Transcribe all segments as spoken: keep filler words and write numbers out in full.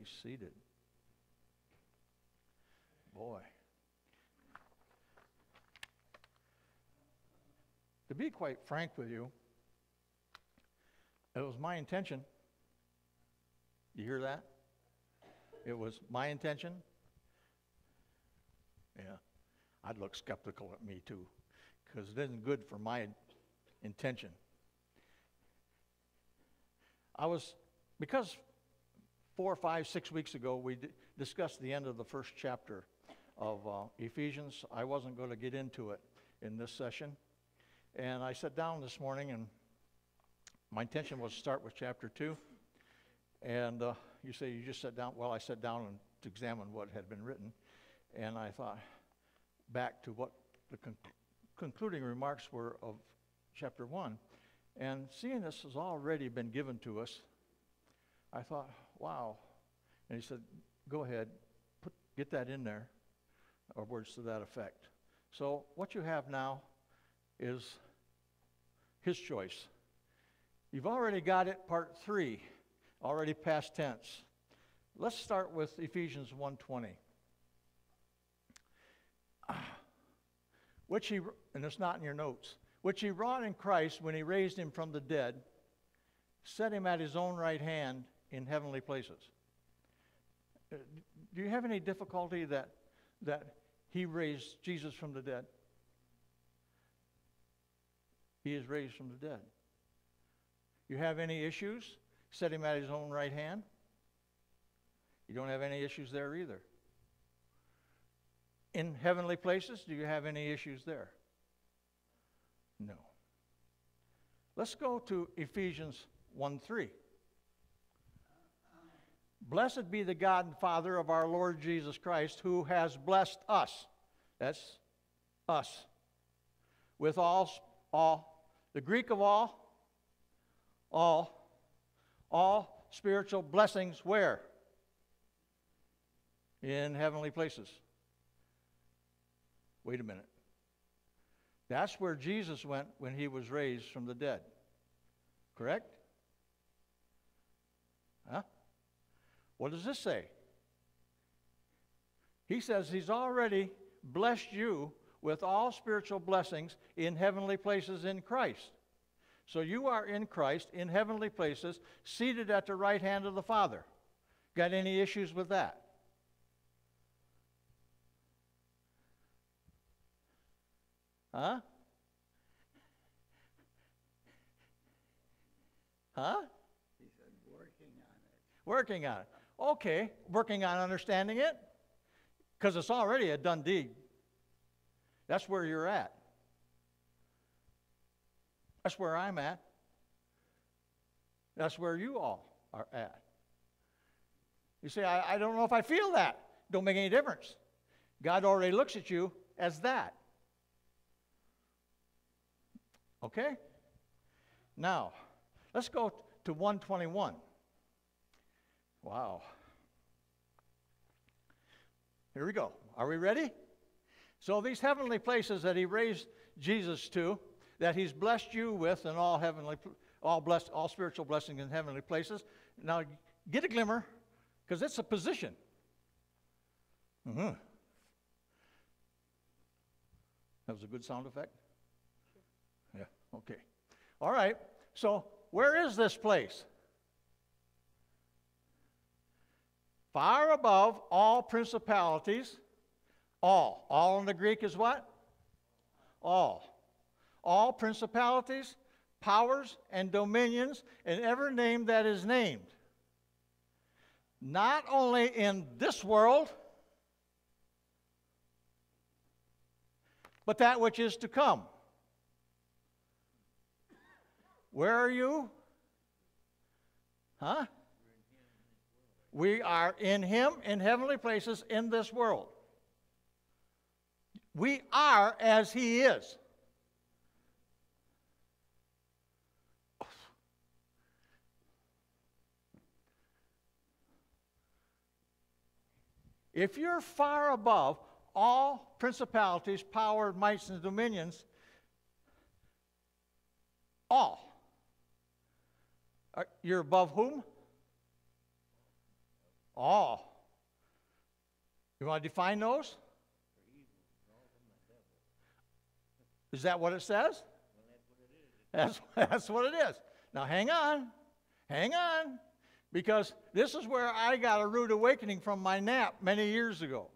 be seated. Boy. To be quite frank with you, it was my intention. You hear that? It was my intention. Yeah. I'd look skeptical at me too, because it isn't good for my intention. I was, because four, five, six weeks ago we d- discussed the end of the first chapter of uh, Ephesians. I wasn't going to get into it in this session. And I sat down this morning, and my intention was to start with chapter two. And uh, you say you just sat down. Well, I sat down and to examine what had been written. And I thought back to what the con- concluding remarks were of chapter one. And seeing this has already been given to us, I thought, wow. And he said, go ahead, put, get that in there, or words to that effect. So what you have now is his choice. You've already got it, part three, already past tense. Let's start with Ephesians one twenty. Which he, and it's not in your notes, which he wrought in Christ when he raised him from the dead, set him at his own right hand in heavenly places. Uh, do you have any difficulty that that he raised Jesus from the dead? He is raised from the dead. You have any issues? Set him at his own right hand? You don't have any issues there either. In heavenly places, do you have any issues there? No. Let's go to Ephesians one three. Blessed be the God and Father of our Lord Jesus Christ, who has blessed us. That's us. With all, all, the Greek of all, all, all spiritual blessings where? In heavenly places. Wait a minute. That's where Jesus went when he was raised from the dead. Correct? Huh? What does this say? He says he's already blessed you with all spiritual blessings in heavenly places in Christ. So you are in Christ, in heavenly places, seated at the right hand of the Father. Got any issues with that? Huh? Huh? He said, working on it. Working on it. Okay, working on understanding it? Because it's already a done deed. That's where you're at. That's where I'm at. That's where you all are at. You say, I, I don't know if I feel that. Don't make any difference. God already looks at you as that. Okay? Now, let's go to one twenty-one. Wow. Here we go. Are we ready? So these heavenly places that he raised Jesus to, that he's blessed you with in all heavenly, all blessed, all spiritual blessings in heavenly places. Now, get a glimmer, because it's a position. Mm-hmm. That was a good sound effect? Yeah, okay. All right, so where is this place? Far above all principalities, all. All in the Greek is what? All. All principalities, powers, and dominions, and every name that is named. Not only in this world, but that which is to come. Where are you? Huh? We are in him in heavenly places in this world. We are as he is. If you're far above all principalities, power, mights, and dominions, all, you're above whom? All. You want to define those? Is that what it says? That's, that's what it is. Now hang on. Hang on. Because this is where I got a rude awakening from my nap many years ago.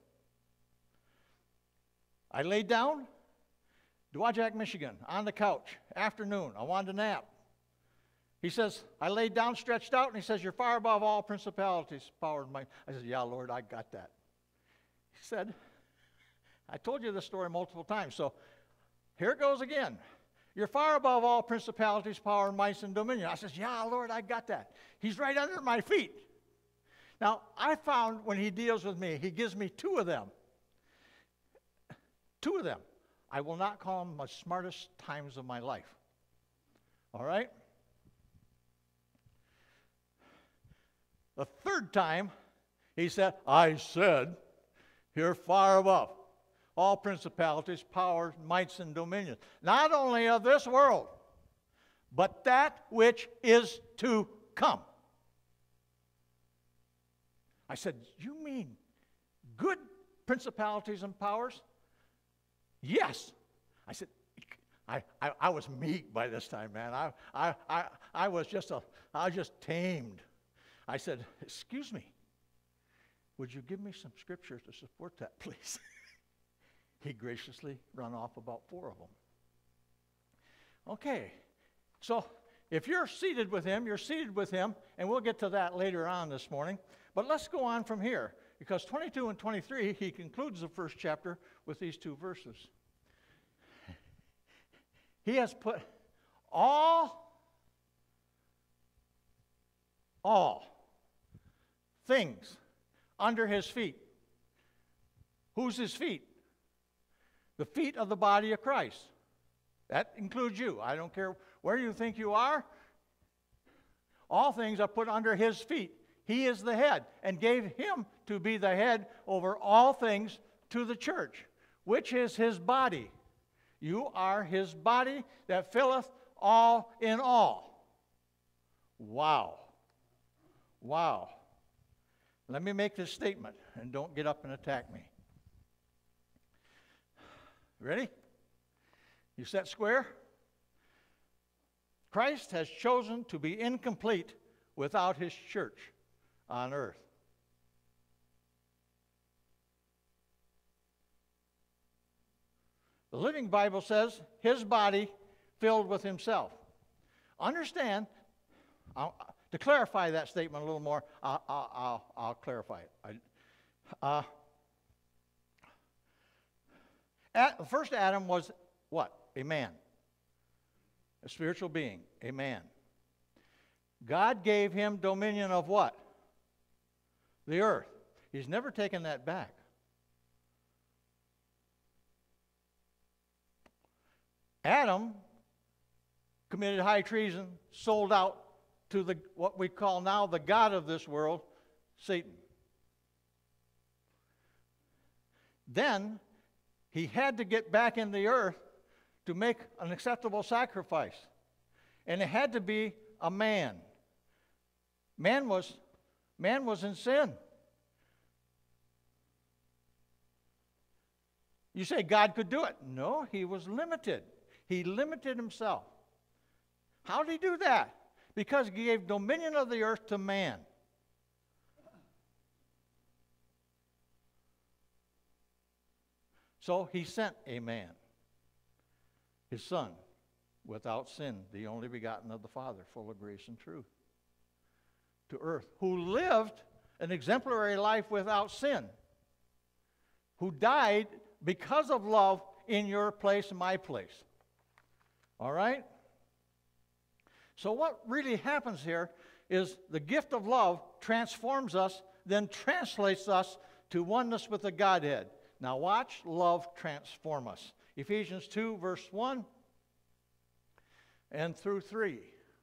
I laid down, Dowagiac, Michigan, on the couch, afternoon. I wanted to nap. He says, I laid down, stretched out, and he says, you're far above all principalities, power, and might. I said, yeah, Lord, I got that. He said, I told you this story multiple times, so here it goes again. You're far above all principalities, power, and might, and dominion. I says, yeah, Lord, I got that. He's right under my feet. Now, I found when he deals with me, he gives me two of them. Two of them. I will not call them the smartest times of my life. All right? The third time, he said, I said, you're far above all principalities, powers, mights, and dominions, not only of this world, but that which is to come. I said, you mean good principalities and powers? Yes. I said, I, I, I was meek by this time, man. I, I, I, I was just a, I was just tamed. I said, excuse me, would you give me some scriptures to support that, please? He graciously run off about four of them. Okay, so if you're seated with him, you're seated with him, and we'll get to that later on this morning. But let's go on from here, because twenty-two and twenty-three, he concludes the first chapter with these two verses. He has put all, all things under his feet. Who's his feet? The feet of the body of Christ. That includes you. I don't care where you think you are. All things are put under his feet. He is the head, and gave him to be the head over all things to the church, which is his body. You are his body that filleth all in all. Wow. Wow. Let me make this statement, and don't get up and attack me. Ready? You set square? Christ has chosen to be incomplete without his church on earth. The Living Bible says his body filled with himself. Understand, I'll, to clarify that statement a little more, I'll, I'll, I'll, I'll clarify it. I, uh, at, the first Adam was what? A man. A spiritual being. A man. God gave him dominion of what? The earth. He's never taken that back. Adam committed high treason, sold out to the what we call now the god of this world, Satan. Then he had to get back in the earth to make an acceptable sacrifice. And it had to be a man. Man was, man was in sin. You say God could do it. No, he was limited. He limited himself. How did he do that? Because he gave dominion of the earth to man. So he sent a man, his son, without sin, the only begotten of the Father, full of grace and truth, to earth, who lived an exemplary life without sin, who died because of love in your place and my place. All right? So what really happens here is the gift of love transforms us, then translates us to oneness with the Godhead. Now watch love transform us. Ephesians two, verse one and through three.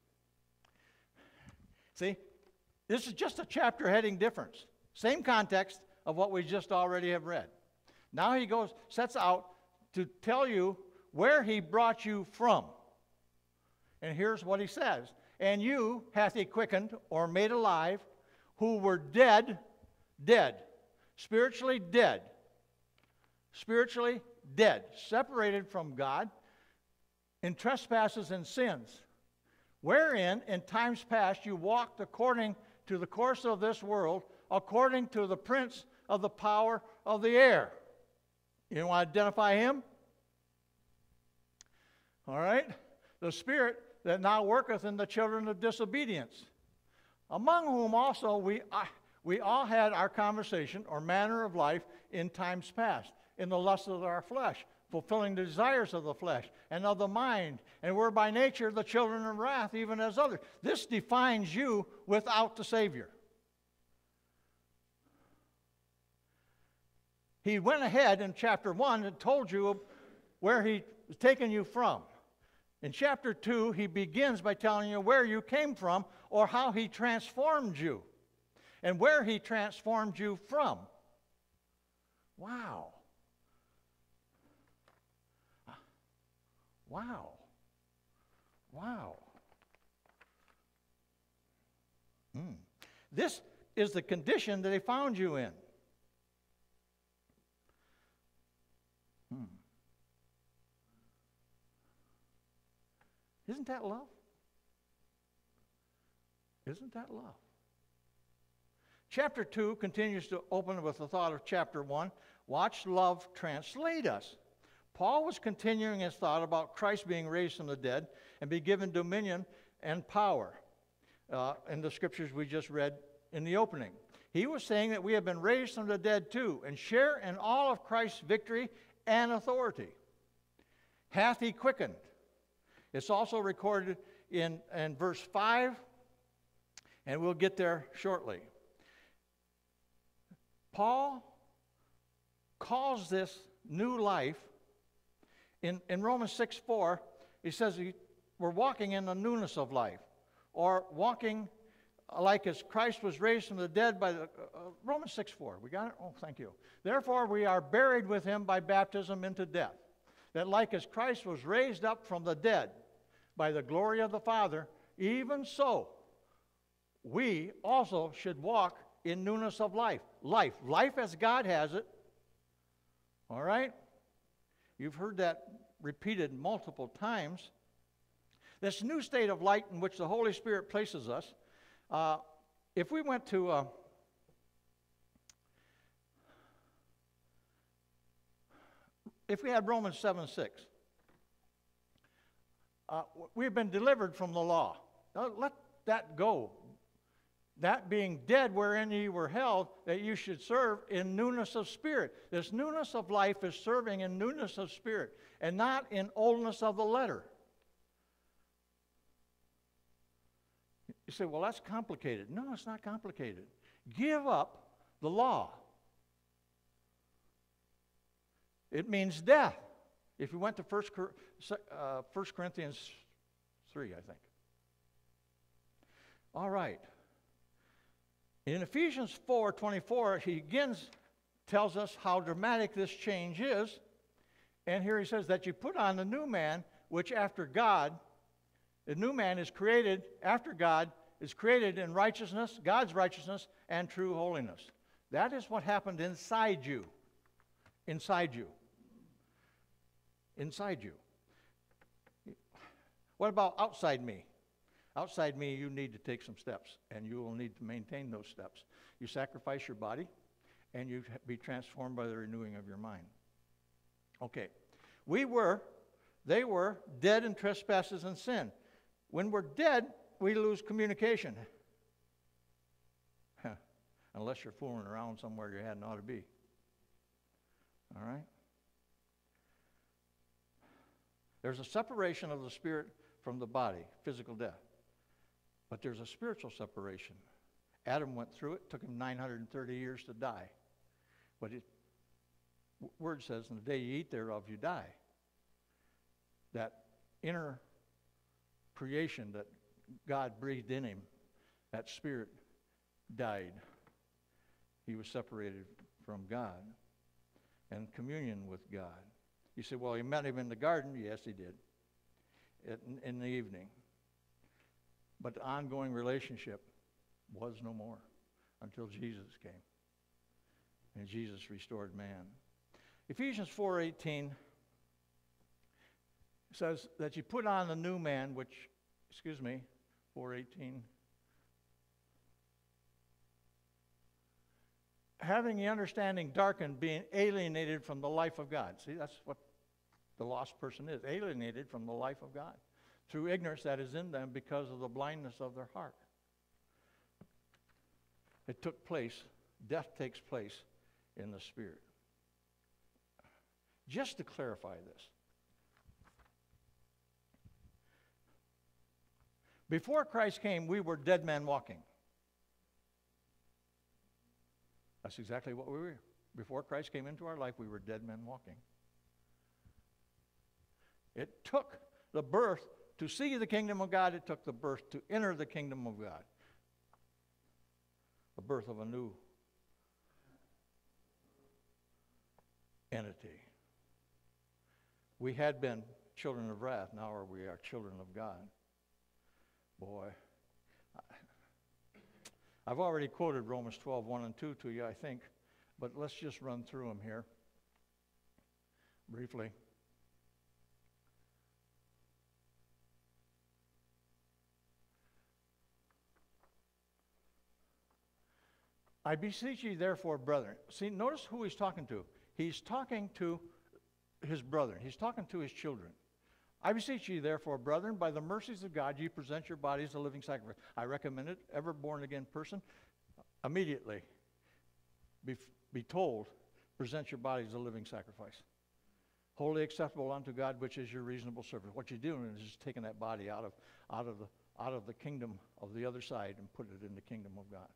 See, this is just a chapter heading difference. Same context of what we just already have read. Now he goes, sets out to tell you where he brought you from. And here's what he says. And you hath he quickened or made alive, who were dead Dead. Spiritually dead. Spiritually dead. Separated from God in trespasses and sins, wherein in times past you walked according to the course of this world, according to the prince of the power of the air. You want to identify him? All right? The spirit that now worketh in the children of disobedience, among whom also we, uh, we all had our conversation or manner of life in times past, in the lust of our flesh, fulfilling the desires of the flesh and of the mind, and were by nature the children of wrath, even as others. This defines you without the Savior. He went ahead in chapter one and told you where he was taking you from. In chapter two, he begins by telling you where you came from or how he transformed you and where he transformed you from. Wow. Wow. Wow. Mm. This is the condition that he found you in. Hmm. Isn't that love? Isn't that love? Chapter two continues to open with the thought of chapter one. Watch love translate us. Paul was continuing his thought about Christ being raised from the dead and be given dominion and power uh, in the scriptures we just read in the opening. He was saying that we have been raised from the dead too and share in all of Christ's victory and authority. Hath he quickened? It's also recorded in, in verse five, and we'll get there shortly. Paul calls this new life. In, in Romans six four, he says he, we're walking in the newness of life, or walking like as Christ was raised from the dead by the, uh, Romans six four. We got it? Oh, thank you. Therefore, we are buried with him by baptism into death, that like as Christ was raised up from the dead by the glory of the Father, even so we also should walk in newness of life. Life. Life as God has it. All right? You've heard that repeated multiple times. This new state of light in which the Holy Spirit places us, uh, if we went to, uh, if we had Romans seven six, uh, we've been delivered from the law. Now, let that go. That being dead wherein ye were held, that you should serve in newness of spirit. This newness of life is serving in newness of spirit and not in oldness of the letter. You say, well, that's complicated. No, it's not complicated. Give up the law. It means death. If you went to First Corinthians three, I think. All right. In Ephesians four twenty-four, he again tells us how dramatic this change is. And here he says that you put on the new man, which after God, the new man is created after God, is created in righteousness, God's righteousness, and true holiness. That is what happened inside you. Inside you. Inside you. What about outside me? Outside me, you need to take some steps, and you will need to maintain those steps. You sacrifice your body, and you be transformed by the renewing of your mind. Okay. We were, they were, dead in trespasses and sin. When we're dead, we lose communication. Unless you're fooling around somewhere you hadn't ought to be. All right? There's a separation of the spirit from the body, physical death. But there's a spiritual separation. Adam went through it. Took him nine hundred thirty years to die. But it, word says, in the day you eat thereof, you die. That inner creation that God breathed in him, that spirit died. He was separated from God and communion with God. You say, well, he met him in the garden. Yes, he did. In, in the evening. But the ongoing relationship was no more until Jesus came. And Jesus restored man. Ephesians four eighteen says that you put on the new man, which, excuse me, four eighteen. Having the understanding darkened, being alienated from the life of God. See, that's what the lost person is, alienated from the life of God through ignorance that is in them because of the blindness of their heart. It took place, death takes place in the spirit. Just to clarify this, before Christ came, we were dead men walking. That's exactly what we were. Before Christ came into our life, we were dead men walking. It took the birth to see the kingdom of God. It took the birth to enter the kingdom of God. The birth of a new entity. We had been children of wrath. Now we are children of God. Boy, I've already quoted Romans twelve, one and two to you, I think, but let's just run through them here briefly. I beseech you, therefore, brethren. See, notice who he's talking to. He's talking to his brethren. He's talking to his children. I beseech you, therefore, brethren, by the mercies of God, you present your bodies a living sacrifice. I recommend it. Ever born-again person, immediately be, be told, present your bodies a living sacrifice. Wholly acceptable unto God, which is your reasonable service. What you're doing is just taking that body out of, out of, the, out of the kingdom of the other side and putting it in the kingdom of God.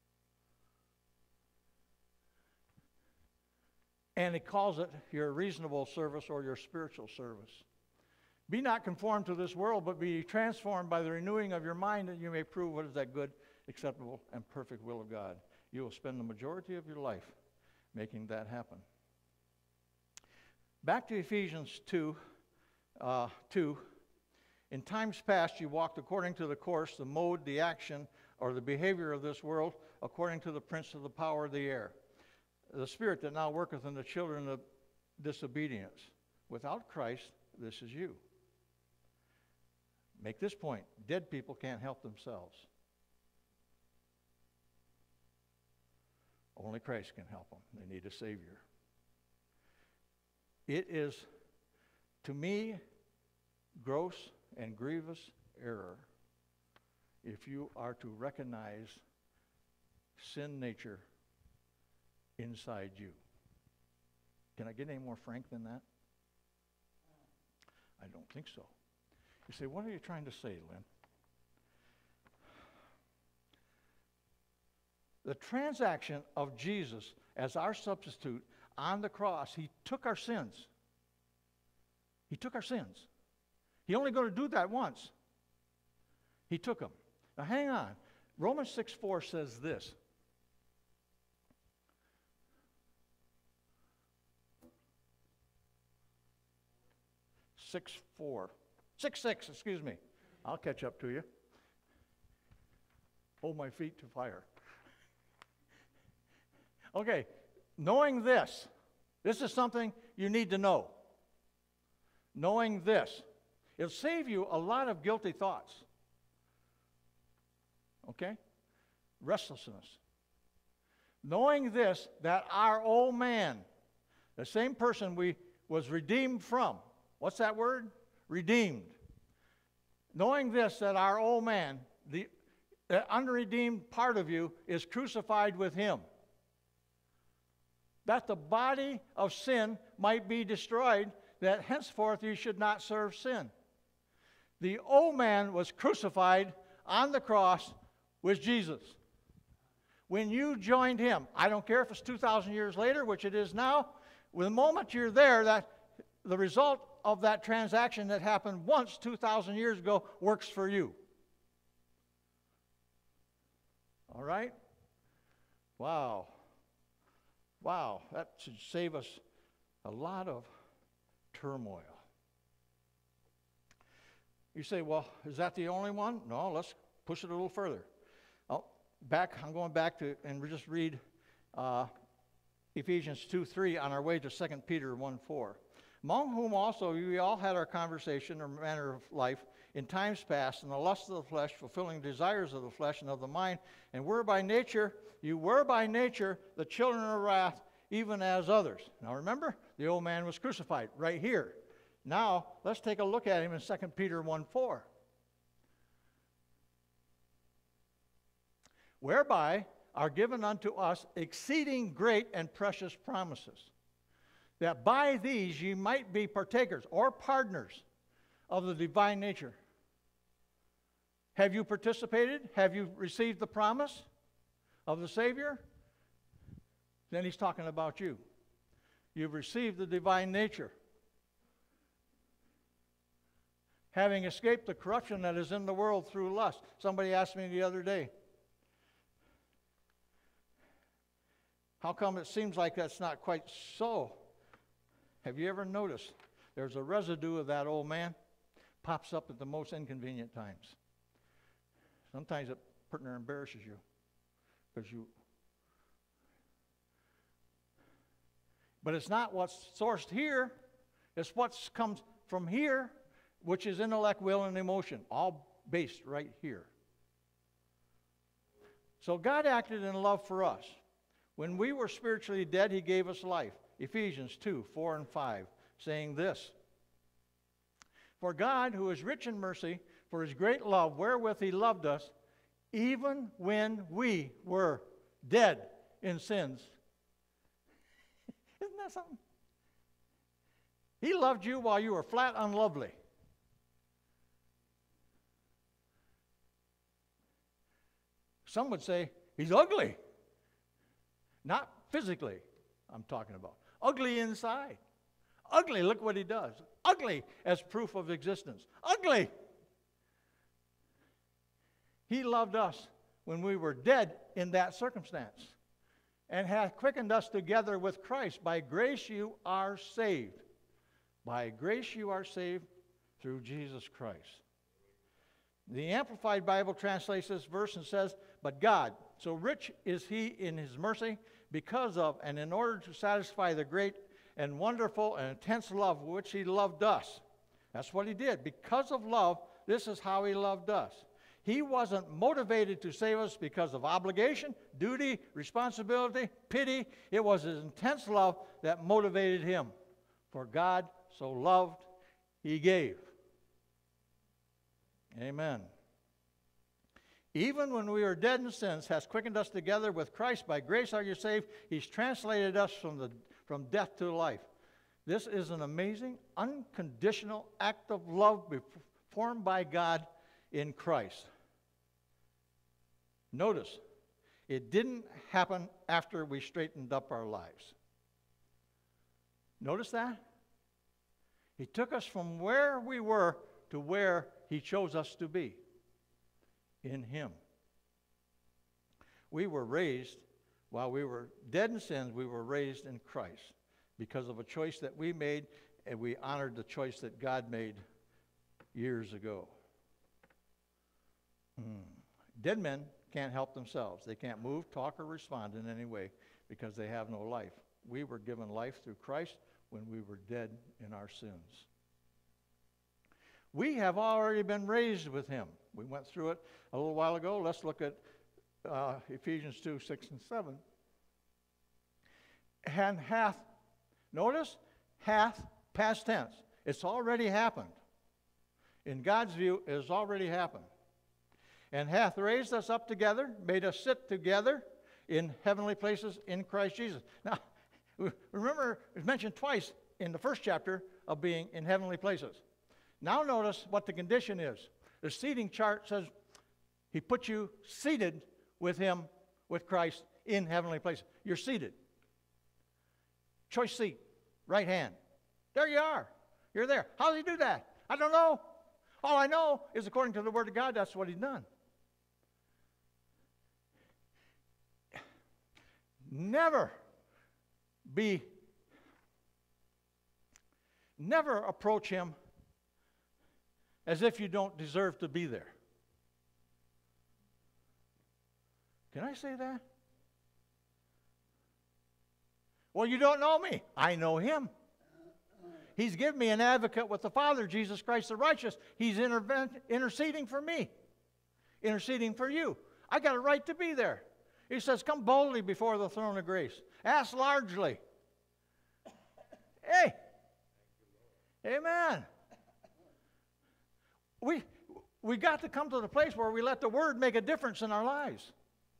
And he calls it your reasonable service or your spiritual service. Be not conformed to this world, but be transformed by the renewing of your mind, that you may prove what is that good, acceptable, and perfect will of God. You will spend the majority of your life making that happen. Back to Ephesians two, uh, two. In times past you walked according to the course, the mode, the action, or the behavior of this world, according to the prince of the power of the air, the spirit that now worketh in the children of disobedience. Without Christ, this is you. Make this point. Dead people can't help themselves. Only Christ can help them. They need a Savior. It is, to me, gross and grievous error if you are to recognize sin nature inside you. Can I get any more frank than that? I don't think so. You say, what are you trying to say, Lynn? The transaction of Jesus as our substitute on the cross, he took our sins. He took our sins. He only going to do that once. He took them. Now hang on. Romans six four says this. six four. six six, excuse me. I'll catch up to you. Hold my feet to fire. Okay, knowing this, this is something you need to know. Knowing this, it'll save you a lot of guilty thoughts. Okay? Restlessness. Knowing this, that our old man, the same person we was redeemed from, what's that word? Redeemed. Knowing this, that our old man, the, the unredeemed part of you, is crucified with him, that the body of sin might be destroyed, that henceforth you should not serve sin. The old man was crucified on the cross with Jesus. When you joined him, I don't care if it's two thousand years later, which it is now, the moment you're there, that the result of that transaction that happened once two thousand years ago works for you. All right? Wow. Wow, that should save us a lot of turmoil. You say, well, is that the only one? No, let's push it a little further. Oh, back, I'm going back to and just read uh, Ephesians two three on our way to Second Peter one four. Among whom also we all had our conversation or manner of life in times past, in the lust of the flesh, fulfilling desires of the flesh and of the mind, and were by nature, you were by nature the children of wrath, even as others. Now remember, the old man was crucified right here. Now, let's take a look at him in Second Peter one four. Whereby are given unto us exceeding great and precious promises, that by these ye might be partakers or partners of the divine nature. Have you participated? Have you received the promise of the Savior? Then he's talking about you. You've received the divine nature. Having escaped the corruption that is in the world through lust. Somebody asked me the other day, how come it seems like that's not quite so? Have you ever noticed there's a residue of that old man pops up at the most inconvenient times? Sometimes it pretty near embarrasses you because you. But it's not what's sourced here. It's what comes from here, which is intellect, will, and emotion, all based right here. So God acted in love for us. When we were spiritually dead, he gave us life. Ephesians two, four and five, saying this. For God, who is rich in mercy, for his great love, wherewith he loved us, even when we were dead in sins. Isn't that something? He loved you while you were flat unlovely. Some would say, he's ugly. Not physically, I'm talking about. Ugly inside. Ugly, look what he does. Ugly as proof of existence. Ugly. He loved us when we were dead in that circumstance, and hath quickened us together with Christ. By grace you are saved. By grace you are saved through Jesus Christ. The Amplified Bible translates this verse and says, but God, so rich is he in his mercy, because of and in order to satisfy the great and wonderful and intense love with which he loved us. That's what he did. Because of love, this is how he loved us. He wasn't motivated to save us because of obligation, duty, responsibility, pity. It was his intense love that motivated him. For God so loved, he gave. Amen. Even when we were dead in sins, has quickened us together with Christ. By grace are you saved. He's translated us from, the, from death to life. This is an amazing, unconditional act of love performed by God in Christ. Notice, it didn't happen after we straightened up our lives. Notice that? He took us from where we were to where he chose us to be. In him. We were raised, while we were dead in sins, we were raised in Christ because of a choice that we made, and we honored the choice that God made years ago. Mm. Dead men can't help themselves. They can't move, talk, or respond in any way because they have no life. We were given life through Christ when we were dead in our sins. We have already been raised with him. We went through it a little while ago. Let's look at uh, Ephesians two, six, and seven. And hath, notice, hath, past tense. It's already happened. In God's view, it has already happened. And hath raised us up together, made us sit together in heavenly places in Christ Jesus. Now, remember, it's mentioned twice in the first chapter of being in heavenly places. Now notice what the condition is. The seating chart says he put you seated with him, with Christ, in heavenly places. You're seated. Choice seat, right hand. There you are. You're there. How does he do that? I don't know. All I know is according to the Word of God, that's what he's done. Never be, never approach him as if you don't deserve to be there. Can I say that? Well, you don't know me. I know him. He's given me an advocate with the Father, Jesus Christ the righteous. He's interven- interceding for me, interceding for you. I got a right to be there. He says, come boldly before the throne of grace. Ask largely. Hey. Amen. We, we got to come to the place where we let the Word make a difference in our lives.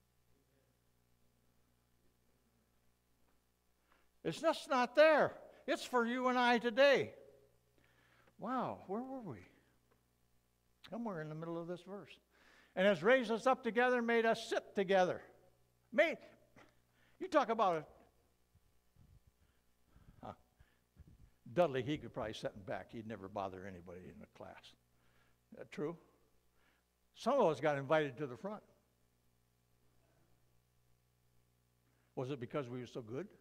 It's just not there. It's for you and I today. Wow, where were we? Somewhere in the middle of this verse. And has raised us up together, made us sit together. Made, you talk about it. Huh. Dudley, he could probably sit in back. He'd never bother anybody in the class. Is that true? Some of us got invited to the front. Was it because we were so good?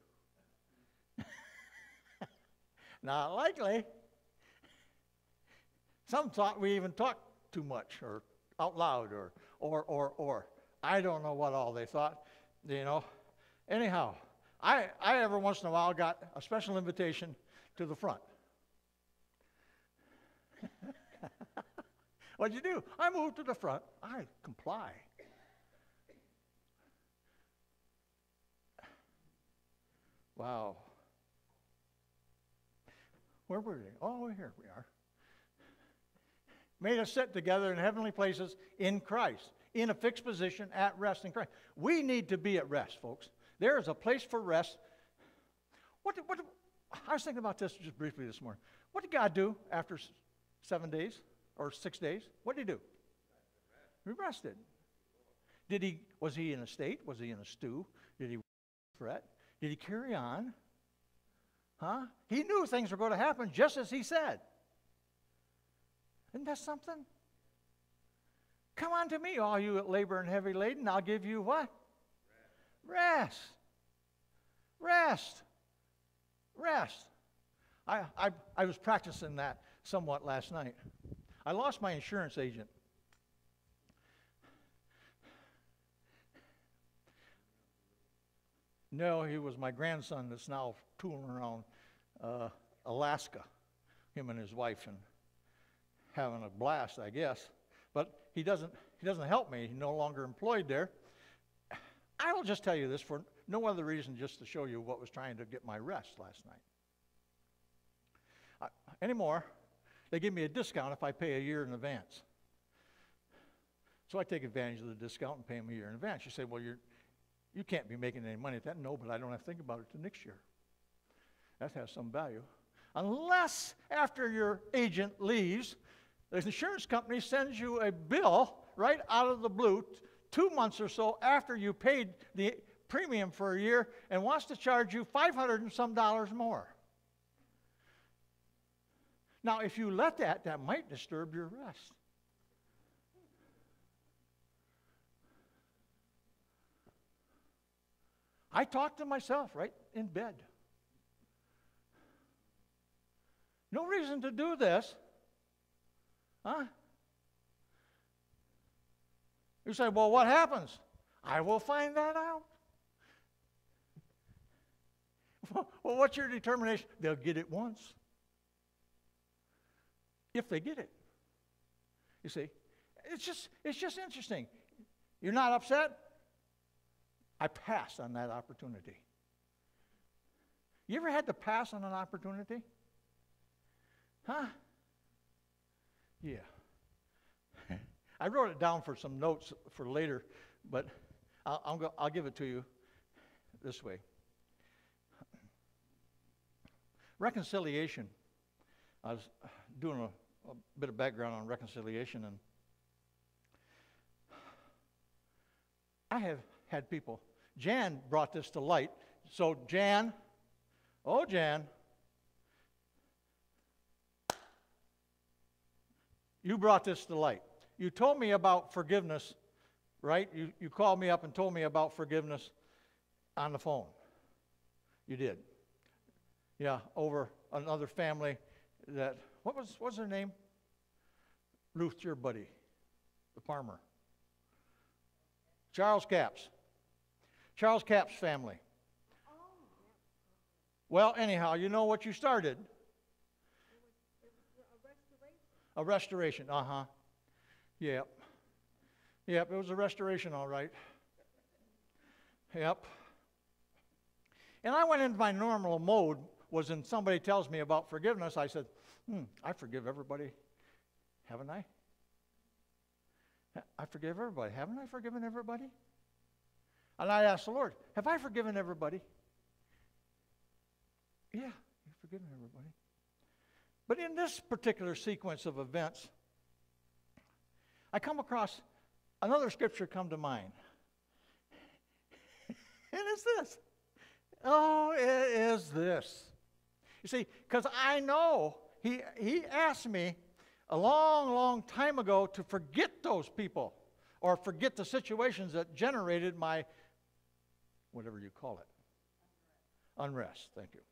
Not likely. Some thought we even talked too much or out loud or, or, or, or. I don't know what all they thought, you know. Anyhow, I, I every once in a while got a special invitation to the front. What'd you do? I moved to the front. I comply. Wow. Where were they? Oh, here we are. Made us sit together in heavenly places in Christ, in a fixed position at rest in Christ. We need to be at rest, folks. There is a place for rest. What, did, what did, I was thinking about this just briefly this morning. What did God do after s- seven days or six days? What did he do? He rested. Did he? Was he in a state? Was he in a stew? Did he fret? Did he carry on? Huh? He knew things were going to happen just as he said. Isn't that something? Come unto me, all you that labor and heavy laden. I'll give you what? Rest. Rest. Rest. I, I, I was practicing that somewhat last night. I lost my insurance agent. No, he was my grandson that's now tooling around uh, Alaska, him and his wife, and having a blast, I guess. But he doesn't, he doesn't help me. He's no longer employed there. I will just tell you this for no other reason, just to show you what was trying to get my rest last night. Uh, anymore, they give me a discount if I pay a year in advance. So I take advantage of the discount and pay them a year in advance. You say, well, you're You can't be making any money at that. No, but I don't have to think about it till next year. That has some value. Unless after your agent leaves, the insurance company sends you a bill right out of the blue t- two months or so after you paid the premium for a year and wants to charge you five hundred and some dollars more. Now, if you let that, that might disturb your rest. I talked to myself right in bed. No reason to do this. Huh? You say, well, what happens? I will find that out. Well, what's your determination? They'll get it once. If they get it. You see, it's just, it's just interesting. You're not upset? I passed on that opportunity. You ever had to pass on an opportunity? Huh? Yeah. I wrote it down for some notes for later, but I'll, I'll, go, I'll give it to you this way. Reconciliation. I was doing a, a bit of background on reconciliation, and I have had people. Jan brought this to light. So Jan, oh Jan, you brought this to light. You told me about forgiveness, right? You, you called me up and told me about forgiveness on the phone. You did. Yeah, over another family that, what was what's her name? Ruth, your buddy, the farmer. Charles Capps. Charles Capps' family. Well, anyhow, you know what you started. A restoration, uh-huh. Yep. Yep, it was a restoration, all right. Yep. And I went into my normal mode, was when somebody tells me about forgiveness, I said, hmm, I forgive everybody, haven't I? I forgive everybody. Haven't I forgiven everybody? And I asked the Lord, have I forgiven everybody? Yeah, you've forgiven everybody. But in this particular sequence of events, I come across another scripture come to mind. And it's this. Oh, it is this. You see, because I know he, he asked me a long, long time ago to forget those people or forget the situations that generated my, whatever you call it, unrest. Thank you.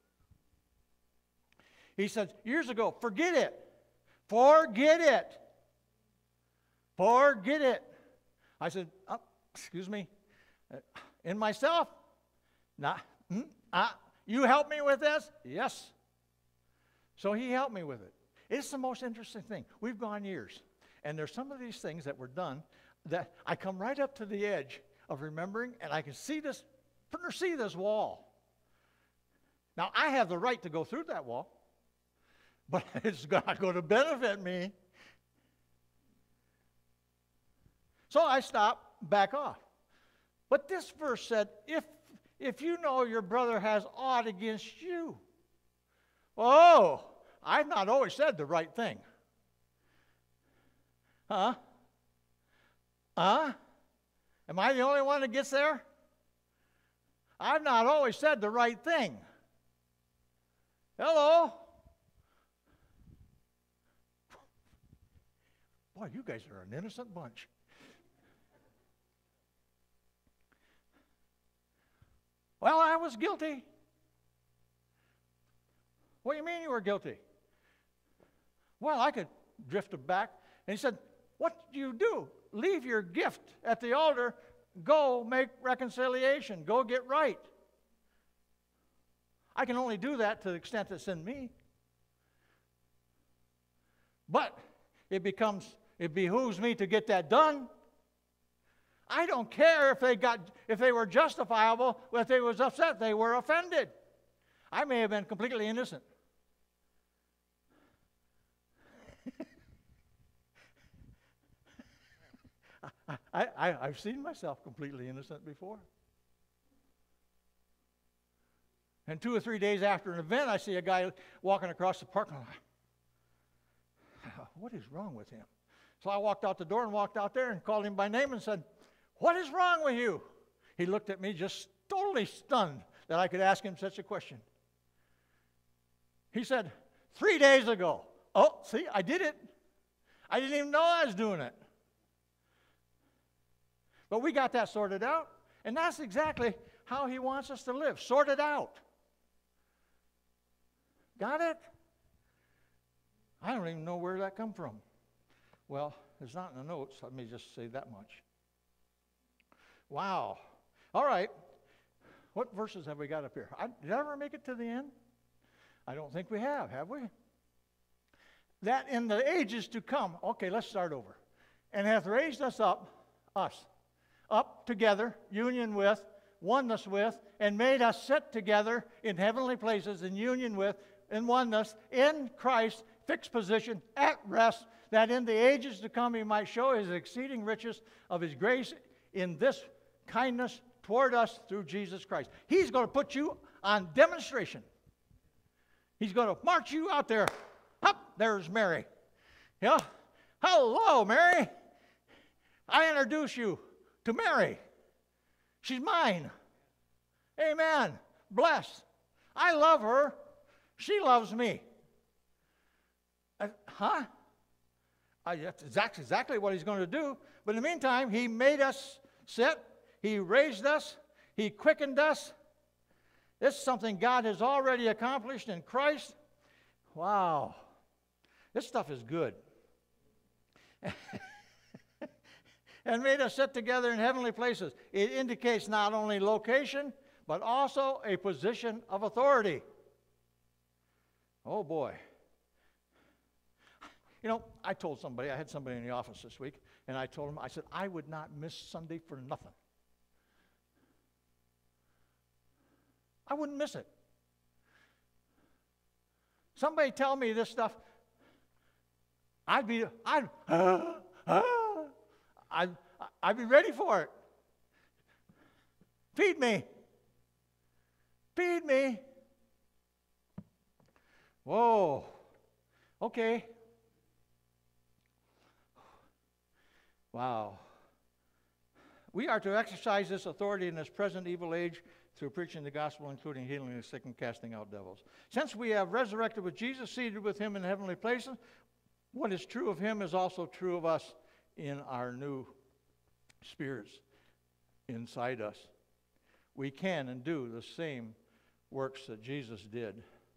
He said, years ago, forget it. Forget it. Forget it. I said, oh, excuse me, in myself? Nah, mm, uh, you help me with this? Yes. So he helped me with it. It's the most interesting thing. We've gone years, and there's some of these things that were done that I come right up to the edge of remembering, and I can see this, see this wall. Now, I have the right to go through that wall, but it's not going to benefit me. So I stopped, back off. But this verse said, if, if you know your brother has aught against you, oh, I've not always said the right thing. Huh? Huh? Am I the only one that gets there? I've not always said the right thing. Hello? Boy, you guys are an innocent bunch. Well, I was guilty. What do you mean you were guilty? Well, I could drift it back. And he said, what do you do? Leave your gift at the altar. Go make reconciliation. Go get right. I can only do that to the extent it's in me. But it becomes, it behooves me to get that done. I don't care if they got, if they were justifiable, if they was upset, they were offended. I may have been completely innocent. I, I, I've seen myself completely innocent before. And two or three days after an event, I see a guy walking across the parking lot. What is wrong with him? So I walked out the door and walked out there and called him by name and said, what is wrong with you? He looked at me just totally stunned that I could ask him such a question. He said, three days ago. Oh, see, I did it. I didn't even know I was doing it. But we got that sorted out, and that's exactly how he wants us to live, sorted out. Got it? I don't even know where that come from. Well, it's not in the notes. Let me just say that much. Wow. All right. What verses have we got up here? I, did I ever make it to the end? I don't think we have, have we? That in the ages to come, okay, let's start over. And hath raised us up, us, up together, union with, oneness with, and made us sit together in heavenly places in union with, in oneness, in Christ, fixed position, at rest, that in the ages to come he might show his exceeding riches of his grace in this kindness toward us through Jesus Christ. He's going to put you on demonstration. He's going to march you out there. Up, there's Mary. Yeah. Hello, Mary. I introduce you to Mary. She's mine. Amen. Bless. I love her. She loves me. Uh, huh? I, that's exactly, exactly what he's going to do. But in the meantime, he made us sit. He raised us. He quickened us. This is something God has already accomplished in Christ. Wow. This stuff is good. And made us sit together in heavenly places. It indicates not only location, but also a position of authority. Oh, boy. You know, I told somebody, I had somebody in the office this week, and I told him, I said, I would not miss Sunday for nothing. I wouldn't miss it. Somebody tell me this stuff, I'd be, I'd, uh, uh, I'd, I'd be ready for it. Feed me. Feed me. Whoa. Okay. Wow. We are to exercise this authority in this present evil age through preaching the gospel, including healing the sick and casting out devils. Since we have resurrected with Jesus, seated with him in heavenly places, what is true of him is also true of us in our new spirits inside us. We can and do the same works that Jesus did.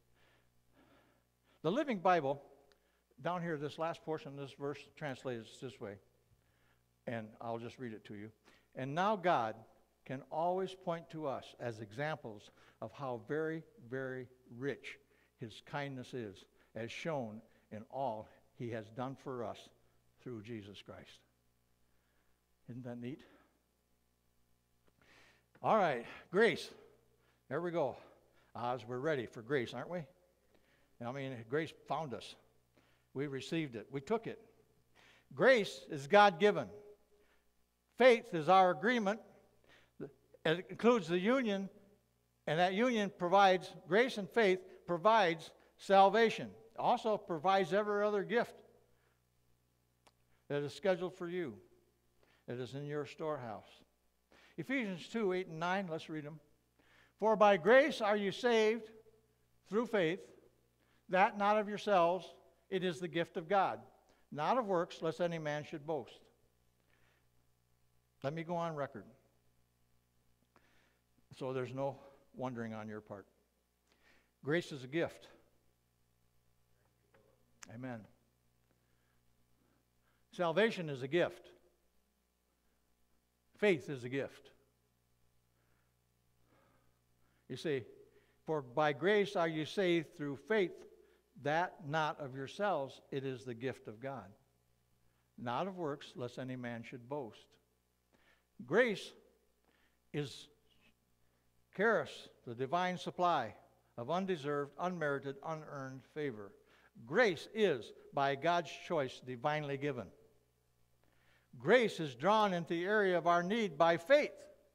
The Living Bible, down here, this last portion of this verse translates this way. And I'll just read it to you. And now God can always point to us as examples of how very, very rich his kindness is, as shown in all he has done for us through Jesus Christ. Isn't that neat? All right, grace. There we go. Oz, we're ready for grace, aren't we? I mean, grace found us. We received it. We took it. Grace is God-given. Faith is our agreement. It includes the union, and that union provides, grace and faith provides salvation. It also provides every other gift that is scheduled for you, that is in your storehouse. Ephesians two, eight and nine, let's read them. For by grace are you saved through faith, that not of yourselves, it is the gift of God, not of works, lest any man should boast. Let me go on record, so there's no wondering on your part. Grace is a gift. Amen. Salvation is a gift. Faith is a gift. You see, for by grace are you saved through faith, that not of yourselves, it is the gift of God, not of works, lest any man should boast. Grace is charis, the divine supply of undeserved, unmerited, unearned favor. Grace is, by God's choice, divinely given. Grace is drawn into the area of our need by faith.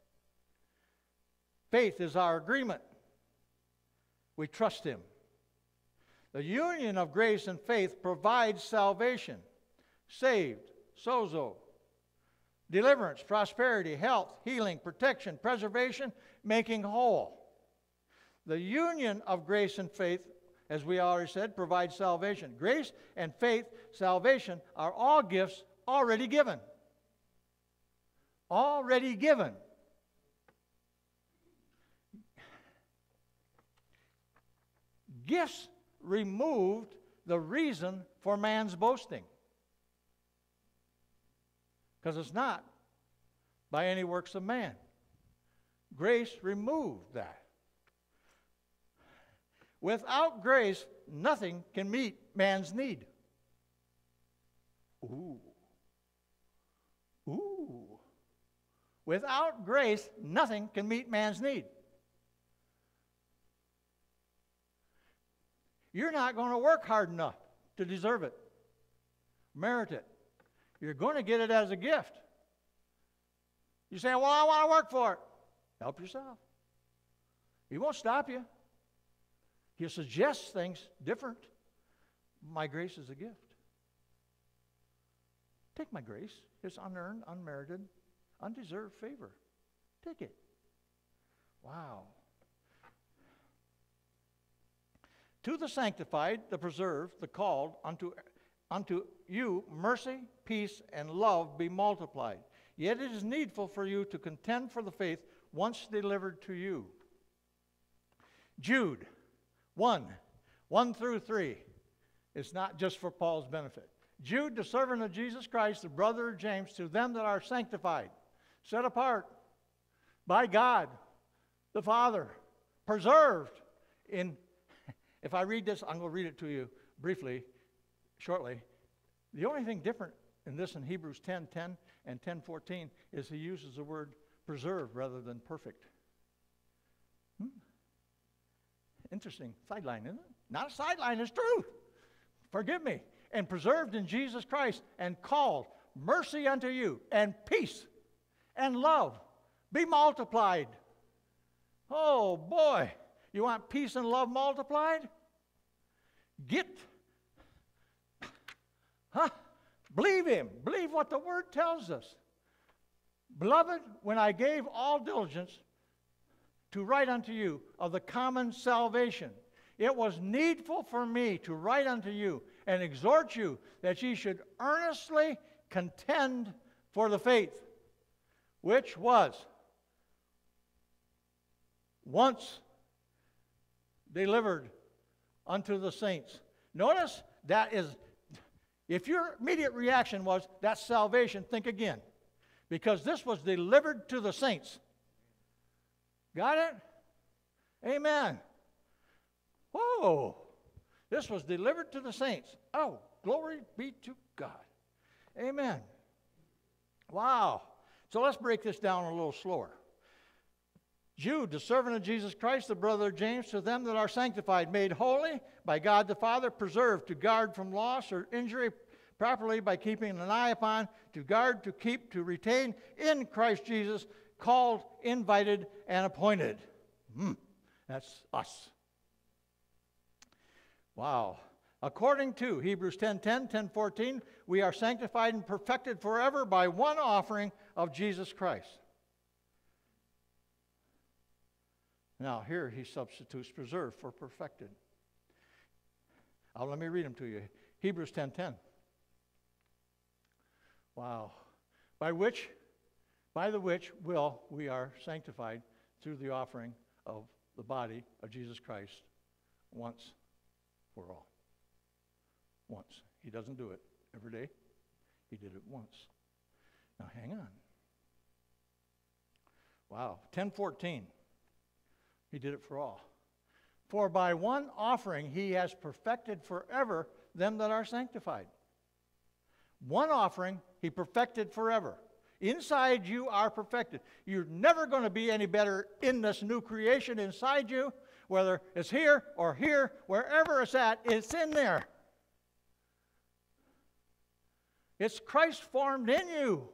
Faith is our agreement. We trust him. The union of grace and faith provides salvation, saved, sozo, deliverance, prosperity, health, healing, protection, preservation, making whole. The union of grace and faith, as we already said, provides salvation. Grace and faith, salvation, are all gifts already given. Already given. Gifts removed the reason for man's boasting. Because it's not by any works of man. Grace removed that. Without grace, nothing can meet man's need. Ooh. Ooh. Without grace, nothing can meet man's need. You're not going to work hard enough to deserve it, merit it. You're going to get it as a gift. You say, well, I want to work for it. Help yourself. He won't stop you. He'll suggest things different. My grace is a gift. Take my grace. It's unearned, unmerited, undeserved favor. Take it. Wow. To the sanctified, the preserved, the called, unto, unto you mercy, peace, and love be multiplied. Yet it is needful for you to contend for the faith once delivered to you. Jude one, one through three. It's not just for Paul's benefit. Jude, the servant of Jesus Christ, the brother of James, to them that are sanctified, set apart by God, the Father, preserved in if I read this, I'm going to read it to you briefly, shortly. The only thing different in this in Hebrews ten ten and ten fourteen is he uses the word preserve rather than perfect. Hmm? Interesting sideline, isn't it? Not a sideline, it's truth. Forgive me. And preserved in Jesus Christ and called mercy unto you and peace and love be multiplied. Oh boy, you want peace and love multiplied? Get, huh? Believe him. Believe what the word tells us. Beloved, when I gave all diligence to write unto you of the common salvation, it was needful for me to write unto you and exhort you that ye should earnestly contend for the faith, which was once delivered unto the saints. Notice that is, if your immediate reaction was, that's salvation, think again. Because this was delivered to the saints. Got it? Amen. Whoa. This was delivered to the saints. Oh, glory be to God. Amen. Wow. So let's break this down a little slower. Jude, the servant of Jesus Christ, the brother of James, to them that are sanctified, made holy by God the Father, preserved to guard from loss or injury properly by keeping an eye upon, to guard, to keep, to retain in Christ Jesus, called, invited, and appointed. Hmm. That's us. Wow. According to Hebrews ten ten, ten fourteen, we are sanctified and perfected forever by one offering of Jesus Christ. Now, here he substitutes preserved for perfected. Uh, let me read them to you. Hebrews ten ten. Wow. By which, by the which will we are sanctified through the offering of the body of Jesus Christ once for all. Once. He doesn't do it every day. He did it once. Now, hang on. Wow. ten fourteen. He did it for all. For by one offering he has perfected forever them that are sanctified. One offering he perfected forever. Inside you are perfected. You're never going to be any better in this new creation inside you, whether it's here or here, wherever it's at, it's in there. It's Christ formed in you.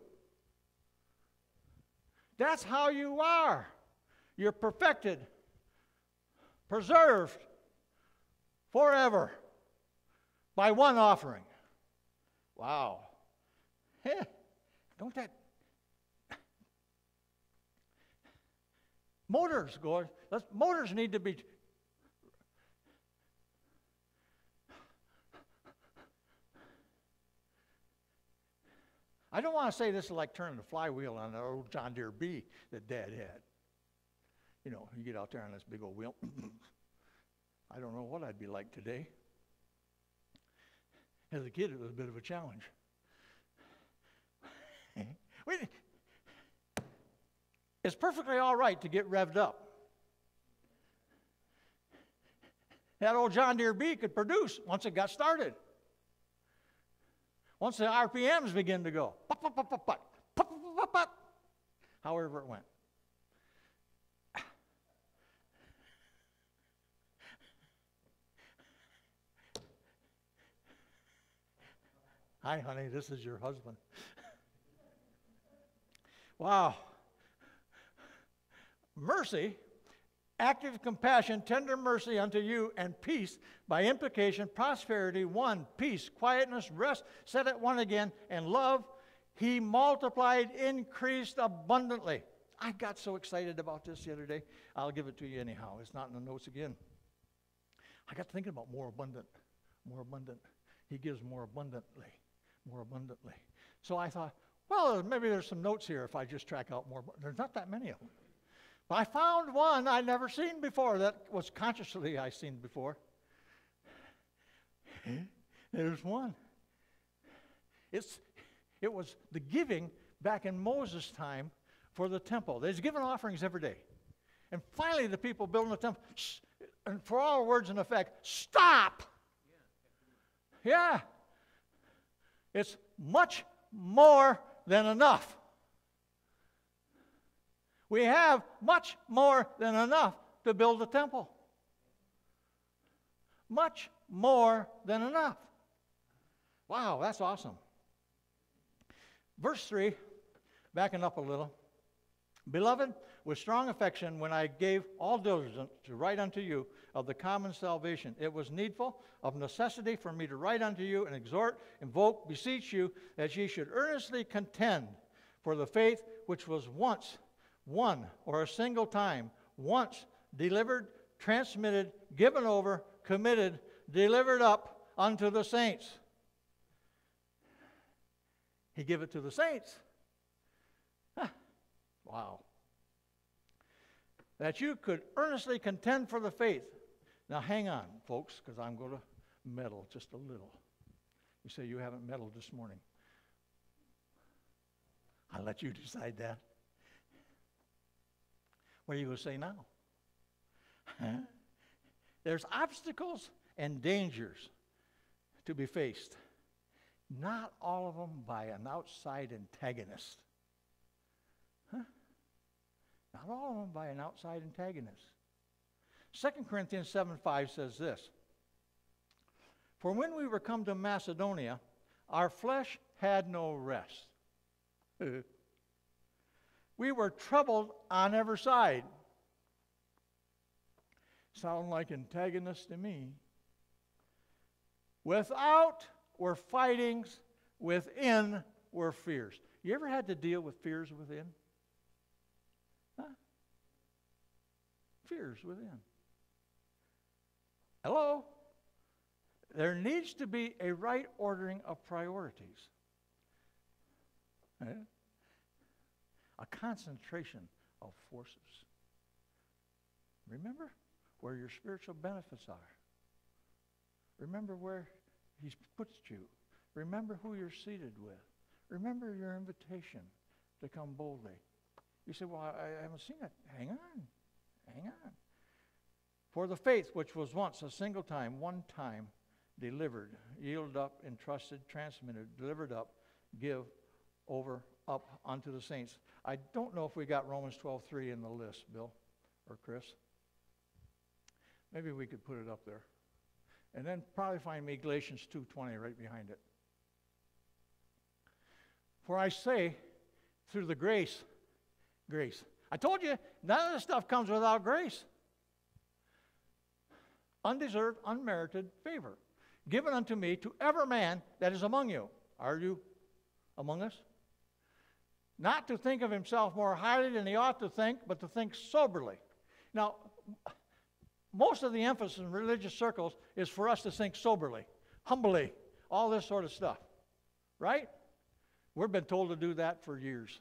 That's how you are. You're perfected, preserved forever by one offering. Wow. Heh, don't that... Motors go, let's, motors need to be... I don't want to say this is like turning the flywheel on an old John Deere B that Dad had. You know, you get out there on this big old wheel. I don't know what I'd be like today. As a kid, it was a bit of a challenge. It's perfectly all right to get revved up. That old John Deere B could produce once it got started. Once the R P Ms begin to go. Pop, pop, pop, pop, pop, pop, pop, pop, pop. However it went. Hi, honey, this is your husband. Wow. Mercy, active compassion, tender mercy unto you, and peace, by implication, prosperity, one, peace, quietness, rest, set at one again, and love, he multiplied, increased abundantly. I got so excited about this the other day. I'll give it to you anyhow. It's not in the notes again. I got thinking about more abundant, more abundant. He gives more abundantly, more abundantly. So I thought, well, maybe there's some notes here if I just track out more. There's not that many of them. But I found one I'd never seen before that was consciously I seen before. There's one. It's, it was the giving back in Moses' time for the temple. They was giving offerings every day. And finally the people building the temple, and for all words in effect, stop. Yeah. It's much more than enough. We have much more than enough to build a temple. Much more than enough. Wow, that's awesome. Verse three, backing up a little. Beloved, with strong affection, when I gave all diligence to write unto you of the common salvation, it was needful of necessity for me to write unto you and exhort, invoke, beseech you, that ye should earnestly contend for the faith which was once one, or a single time, once delivered, transmitted, given over, committed, delivered up unto the saints. He gave it to the saints. Huh. Wow. That you could earnestly contend for the faith. Now hang on, folks, because I'm going to meddle just a little. You say you haven't meddled this morning. I'll let you decide that. What are you going to say now? Huh? There's obstacles and dangers to be faced. Not all of them by an outside antagonist. Huh? Not all of them by an outside antagonist. Second Corinthians seven five says this. For when we were come to Macedonia, our flesh had no rest. We were troubled on every side. Sound like antagonists to me. Without were fightings, within were fears. You ever had to deal with fears within? Huh? Fears within. Hello? There needs to be a right ordering of priorities. Eh? A concentration of forces. Remember where your spiritual benefits are. Remember where He's put you. Remember who you're seated with. Remember your invitation to come boldly. You say, well, I, I haven't seen it. Hang on. Hang on. For the faith which was once a single time, one time, delivered, yielded up, entrusted, transmitted, delivered up, give over, up unto the saints. I don't know if we got Romans twelve three in the list, Bill or Chris. Maybe we could put it up there. And then probably find me Galatians two twenty right behind it. For I say, through the grace, grace. I told you, none of this stuff comes without grace. Undeserved, unmerited favor, given unto me to every man that is among you. Are you among us? Not to think of himself more highly than he ought to think, but to think soberly. Now, most of the emphasis in religious circles is for us to think soberly, humbly, all this sort of stuff. Right? We've been told to do that for years.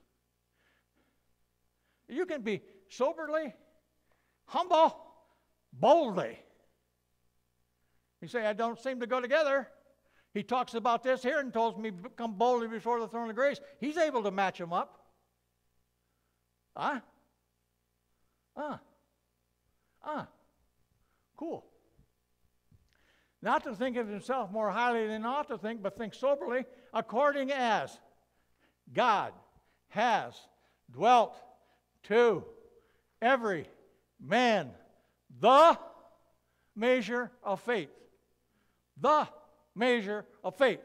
You can be soberly, humble, boldly. You say, I don't seem to go together. He talks about this here and tells me to come boldly before the throne of grace. He's able to match them up. Huh? Uh. Uh. Cool. Not to think of himself more highly than ought to think, but think soberly, according as God has dwelt to every man the measure of faith. The measure of faith.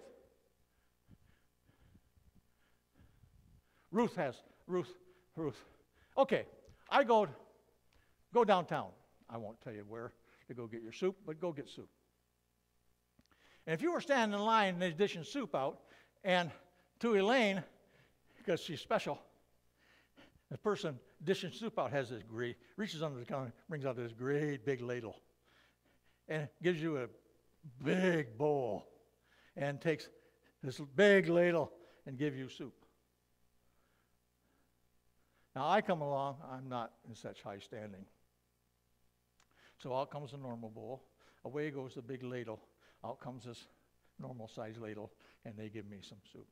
Ruth has, Ruth, Ruth. Okay, I go, go downtown. I won't tell you where to go get your soup, but go get soup. And if you were standing in line and they're dishing soup out, and to Elaine, because she's special, the person dishing soup out has this great, reaches under the counter, brings out this great big ladle, and gives you a big bowl, and takes this big ladle and gives you soup. Now I come along, I'm not in such high standing. So out comes a normal bowl, away goes the big ladle, out comes this normal size ladle, and they give me some soup.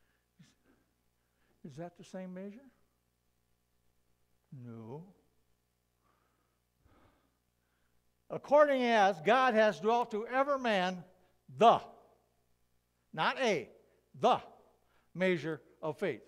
Is that the same measure? No. according as God has dwelt to every man the, not a, the measure of faith.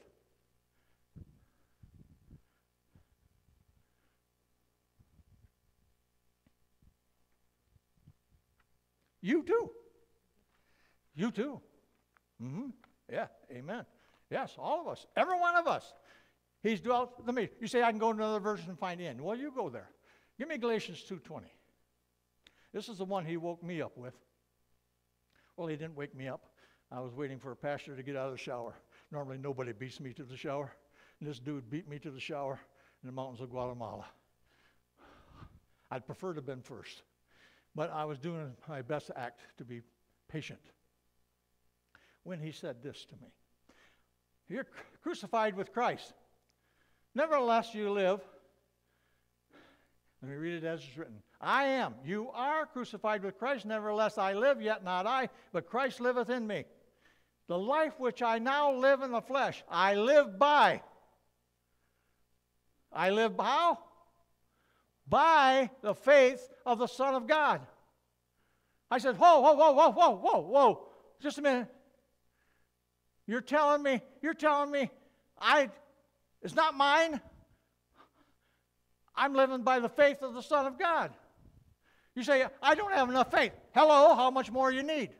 You too. You too. Mm-hmm. Yeah, amen. Yes, all of us. Every one of us. He's dwelt the measure. You say, I can go to another verse and find the end. Well, you go there. Give me Galatians two twenty. This is the one he woke me up with. Well, he didn't wake me up. I was waiting for a pastor to get out of the shower. Normally, nobody beats me to the shower. And this dude beat me to the shower in the mountains of Guatemala. I'd prefer to have been first. But I was doing my best act to be patient. When he said this to me, you're crucified with Christ. Nevertheless, you live. Let me read it as it's written. I am. You are crucified with Christ. Nevertheless, I live, yet not I, but Christ liveth in me. The life which I now live in the flesh, I live by. I live how? By the faith of the Son of God. I said, whoa, whoa, whoa, whoa, whoa, whoa, whoa. Just a minute. You're telling me, you're telling me, I, it's not mine. I'm living by the faith of the Son of God. You say, I don't have enough faith. Hello, how much more you need?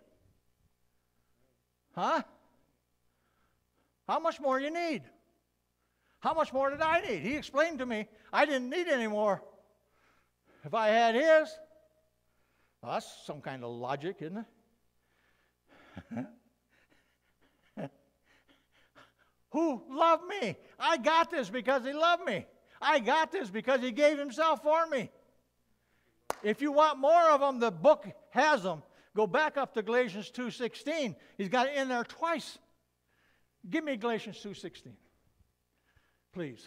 Huh? How much more you need? How much more did I need? He explained to me I didn't need any more. If I had his, well, that's some kind of logic, isn't it? Who loved me? I got this because he loved me. I got this because he gave himself for me. If you want more of them, the book has them. Go back up to Galatians two sixteen. He's got it in there twice. Give me Galatians two sixteen. Please.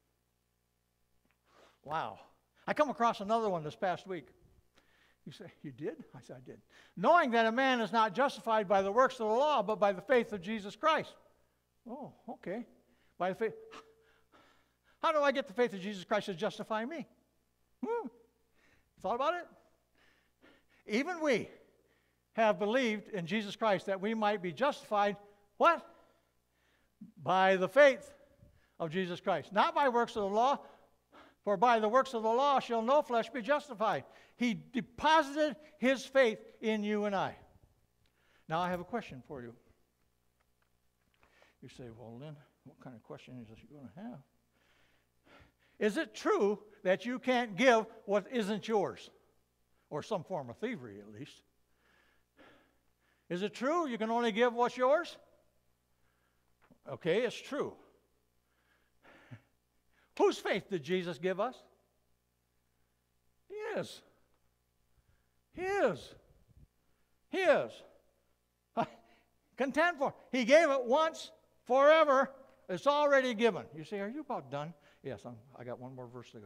Wow. I come across another one this past week. You say, you did? I said, I did. Knowing that a man is not justified by the works of the law, but by the faith of Jesus Christ. Oh, okay. By the faith. How do I get the faith of Jesus Christ to justify me? Hmm. Thought about it? Even we have believed in Jesus Christ that we might be justified, what? By the faith of Jesus Christ. Not by works of the law, for by the works of the law shall no flesh be justified. He deposited his faith in you and I. Now I have a question for you. You say, well, Lynn, what kind of question is this you're going to have? Is it true that you can't give what isn't yours? Or some form of thievery, at least. Is it true you can only give what's yours? Okay, it's true. Whose faith did Jesus give us? His. His. His. Contend for. He gave it once, forever. It's already given. You say, are you about done? Yes, I'm, I got one more verse to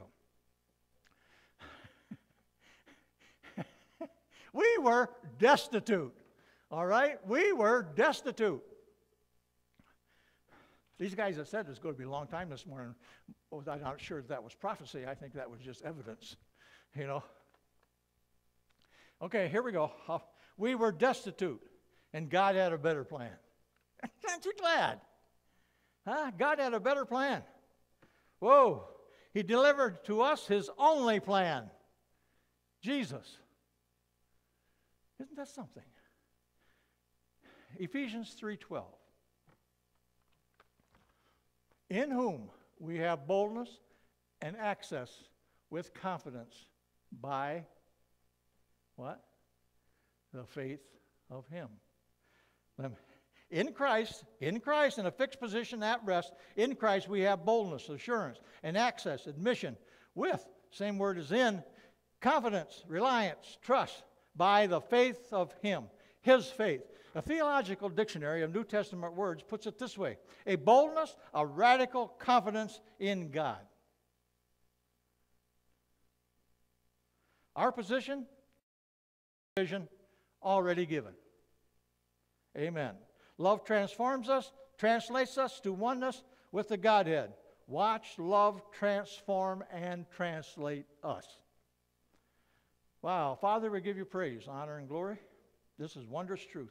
go. We were destitute. All right? We were destitute. These guys that said it's going to be a long time this morning, I'm not sure if that was prophecy. I think that was just evidence, you know. Okay, here we go. We were destitute, and God had a better plan. Aren't you glad? Huh? God had a better plan. Whoa. He delivered to us his only plan, Jesus. Isn't that something? Ephesians three twelve. In whom we have boldness and access with confidence by what? The faith of him. In Christ, in Christ, in a fixed position at rest, in Christ we have boldness, assurance, and access, admission with, same word as in, confidence, reliance, trust, by the faith of him, his faith. A theological dictionary of New Testament words puts it this way: a boldness, a radical confidence in God. Our position, vision, already given. Amen. Love transforms us, translates us to oneness with the Godhead. Watch love transform and translate us. Wow. Father, we give you praise, honor, and glory. This is wondrous truth.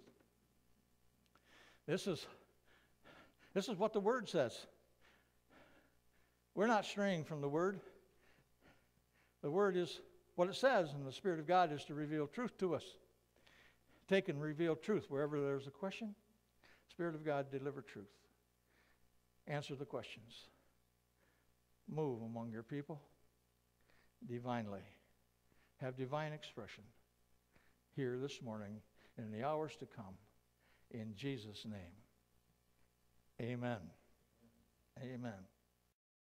This is, this is what the Word says. We're not straying from the Word. The Word is what it says, and the Spirit of God is to reveal truth to us. Take and reveal truth wherever there's a question. Spirit of God, deliver truth. Answer the questions. Move among your people divinely. Have divine expression here this morning and in the hours to come. In Jesus' name. Amen. Amen.